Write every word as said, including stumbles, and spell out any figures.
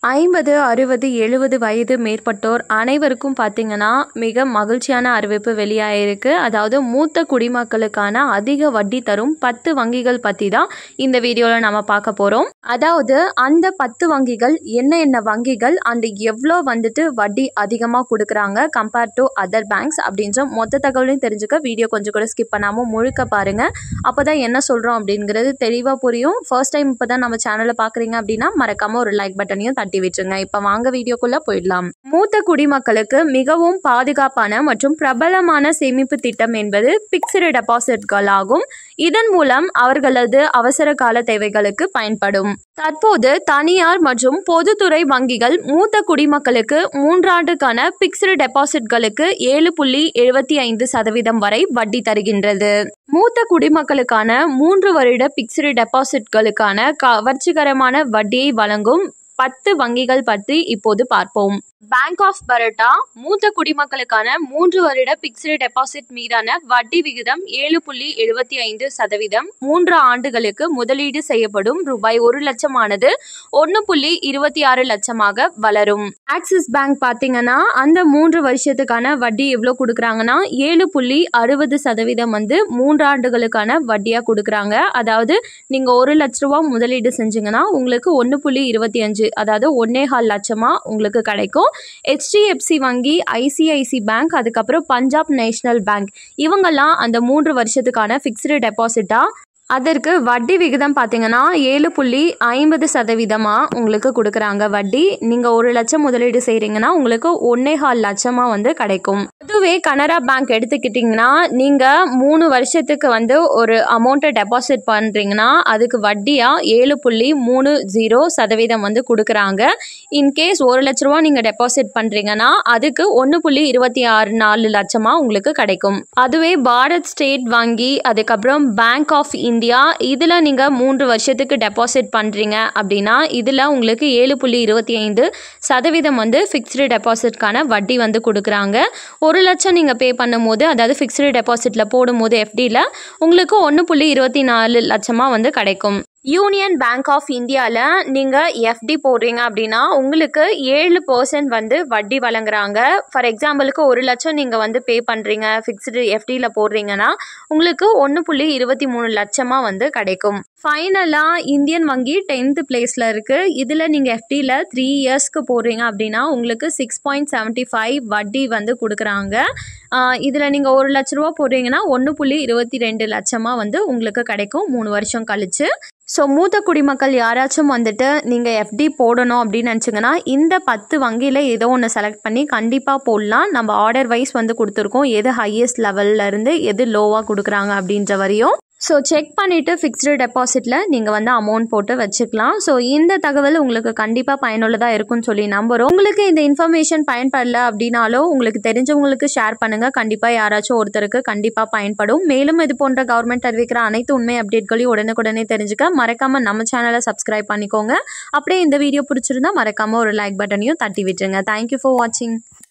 ஐம்பது அறுபது எழுபது வயது மேற்பட்டோர் அனைவருக்கும் பார்த்தீங்கன்னா மிக மகிழ்ச்சியான அறிவிப்பு வெளியாயிருக்கு. அதாவது மூத்த குடிமக்களுக்கான அதிக வட்டி தரும் பத்து வங்கிகள் பற்றி தான் இந்த வீடியோவில் நம்ம பார்க்க போகிறோம். அதாவது அந்த பத்து வங்கிகள் என்ன என்ன வங்கிகள் அண்ட் எவ்வளோ வந்துட்டு வட்டி அதிகமாக கொடுக்குறாங்க கம்பேர்ட் டு அதர் பேங்க்ஸ் அப்படின்ற மொத்த தகவலையும் தெரிஞ்சுக்க வீடியோ கொஞ்சம் கூட ஸ்கிப் பண்ணாமல் முழுக்க பாருங்கள். அப்போ தான் என்ன சொல்கிறோம் அப்படிங்கிறது தெளிவாக புரியும். ஃபர்ஸ்ட் டைம் இப்போ தான் நம்ம சேனலை பார்க்குறீங்க அப்படின்னா மறக்காமல் ஒரு லைக் பட்டனையும் தட்டி விட்டுருங்க. இப்ப வாங்க வீடியோக்குள்ள போயிடலாம். மூத்த குடிமக்களுக்கு மிகவும் பாதுகாப்பான மற்றும் பிரபலமான சேமிப்பு திட்டம் என்பது பிக்ஸ்டு டெபாசிட்கள் ஆகும். இதன் மூலம் அவர்களது அவசர கால தேவைகளுக்கு பயன்படும். தற்போது தனியார் மற்றும் பொதுத்துறை வங்கிகள் மூத்த குடிமக்களுக்கு மூன்றாண்டுக்கான பிக்ஸ்டு டெபாசிட்களுக்கு ஏழு புள்ளி எழுபத்தி ஐந்து சதவீதம் வரை வட்டி தருகின்றது. மூத்த குடிமக்களுக்கான மூன்று வருட பிக்ஸ்டு டெபாசிட்களுக்கான கவர்ச்சிகரமான வட்டியை வழங்கும் பத்து வங்கிகள் பற்றி இப்போது பார்ப்போம். பேங்க் ஆஃப் பரோடா மூத்த குடிமக்களுக்கான மூன்று வருட பிக்ஸ்டு டெபாசிட் மீதான வட்டி விகிதம் ஏழு புள்ளி எழுபத்தி ஐந்து சதவீதம். மூன்று ஆண்டுகளுக்கு முதலீடு செய்யப்படும் ரூபாய் ஒரு லட்சமானது ஒன்று புள்ளி இருபத்தி ஆறு லட்சமாக வளரும். ஆக்சிஸ் பேங்க் பார்த்தீங்கன்னா அந்த மூன்று வருஷத்துக்கான வட்டி எவ்வளோ கொடுக்குறாங்கன்னா ஏழு புள்ளி அறுபது சதவீதம் வந்து மூன்று ஆண்டுகளுக்கான வட்டியாக கொடுக்குறாங்க. அதாவது நீங்கள் ஒரு லட்ச ரூபா முதலீடு செஞ்சீங்கன்னா உங்களுக்கு ஒன்று புள்ளி இருபத்தி அஞ்சு அதாவது ஒன்னே கால் லட்சமா உங்களுக்கு கிடைக்கும். எச் டி எஃப் சி வங்கி, I C I C bank, அதுக்கப்புறம் பஞ்சாப் நேஷனல் பேங்க் இவங்கெல்லாம் அந்த மூன்று வருஷத்துக்கான ஃபிக்ஸ்டு டெபாசிட்டா அதற்கு வட்டி விகிதம் பார்த்தீங்கன்னா ஏழு புள்ளி ஐம்பது சதவீதமாக உங்களுக்கு கொடுக்குறாங்க வட்டி. நீங்கள் ஒரு லட்சம் முதலீடு செய்கிறீங்கன்னா உங்களுக்கு ஒன்னே கால் லட்சமாக வந்து கிடைக்கும். அதுவே கனரா பேங்க் எடுத்துக்கிட்டிங்கன்னா நீங்கள் மூணு வருஷத்துக்கு வந்து ஒரு அமௌண்ட்டை டெபாசிட் பண்ணுறீங்கன்னா அதுக்கு வட்டியாக ஏழு புள்ளி மூணு ஜீரோ சதவீதம் வந்து கொடுக்குறாங்க. இன்கேஸ் ஒரு லட்ச ரூபா நீங்கள் டெபாசிட் பண்ணுறீங்கன்னா அதுக்கு ஒன்று புள்ளி இருபத்தி ஆறு நாலு லட்சமாக உங்களுக்கு கிடைக்கும். அதுவே பாரத் ஸ்டேட் வங்கி, அதுக்கப்புறம் பேங்க் ஆஃப் இந்தியா இதில் நீங்கள் மூன்று வருஷத்துக்கு டெபாசிட் பண்ணுறீங்க அப்படின்னா இதில் உங்களுக்கு ஏழு புள்ளி இருபத்தி ஐந்து சதவீதம் வந்து ஃபிக்ஸ்டு டெபாசிட்கான வட்டி வந்து கொடுக்குறாங்க. ஒரு லட்சம் நீங்கள் பே பண்ணும் போது அதாவது ஃபிக்ஸ்டு டெபாசிட்டில் போடும்போது எஃப்டியில் உங்களுக்கு ஒன்று புள்ளி இருபத்தி நாலு லட்சமாக வந்து கிடைக்கும். யூனியன் பேங்க் ஆஃப் இந்தியாவில் நீங்கள் எஃப்டி போடுறீங்க அப்படின்னா உங்களுக்கு ஏழு பர்சன்ட் வந்து வட்டி வழங்குறாங்க. ஃபார் எக்ஸாம்பிளுக்கு ஒரு லட்சம் நீங்கள் வந்து பே பண்ணுறீங்க ஃபிக்ஸ்டு எஃப்டியில் போடுறீங்கன்னா உங்களுக்கு ஒன்று புள்ளி இருபத்தி மூணு லட்சமாக வந்து கிடைக்கும். ஃபைனலாக இந்தியன் வங்கி டென்த்து பிளேஸில் இருக்குது. இதில் நீங்கள் எஃப்டியில் த்ரீ இயர்ஸ்க்கு போடுறீங்க அப்படின்னா உங்களுக்கு சிக்ஸ் பாயிண்ட் செவன்ட்டி ஃபைவ் வட்டி வந்து கொடுக்குறாங்க. இதில் நீங்கள் ஒரு லட்ச ரூபா போடுறீங்கன்னா ஒன்று புள்ளி இருபத்தி ரெண்டு லட்சமாக வந்து உங்களுக்கு கிடைக்கும் மூணு வருஷம் கழிச்சு. ஸோ மூத்த குடிமக்கள் யாராச்சும் வந்துட்டு நீங்கள் எஃப்டி போடணும் அப்படின்னு நினச்சிங்கன்னா இந்த பத்து வங்கியில் ஏதோ ஒன்று செலக்ட் பண்ணி கண்டிப்பாக போடலாம். நம்ம ஆர்டர் வைஸ் வந்து கொடுத்துருக்கோம் எது ஹையஸ்ட் லெவலில் இருந்து எது லோவாக கொடுக்குறாங்க அப்படின்ற வரையும். ஸோ செக் பண்ணிவிட்டு ஃபிக்ஸ்டு டெபாசிட்டில் நீங்கள் வந்து அமௌண்ட் போட்டு வச்சுக்கலாம். ஸோ இந்த தகவல் உங்களுக்கு கண்டிப்பாக பயனுள்ளதாக இருக்கும்னு சொல்லி நம்புகிறோம். உங்களுக்கு இந்த இன்ஃபர்மேஷன் பயன்படல அப்படின்னாலோ உங்களுக்கு தெரிஞ்சவங்களுக்கு ஷேர் பண்ணுங்கள். கண்டிப்பாக யாராச்சும் ஒருத்தருக்கு கண்டிப்பாக பயன்படும். மேலும் இது போன்ற கவர்மெண்ட் அறிவிக்கிற அனைத்து உண்மை அப்டேட்களையும் உடனுக்குடனே தெரிஞ்சுக்க மறக்காமல் நம்ம சேனலை சப்ஸ்கிரைப் பண்ணிக்கோங்க. அப்படியே இந்த வீடியோ பிடிச்சிருந்தா மறக்காமல் ஒரு லைக் பட்டனையும் தட்டி விட்டுருங்க. தேங்க்யூ ஃபார் வாட்சிங்.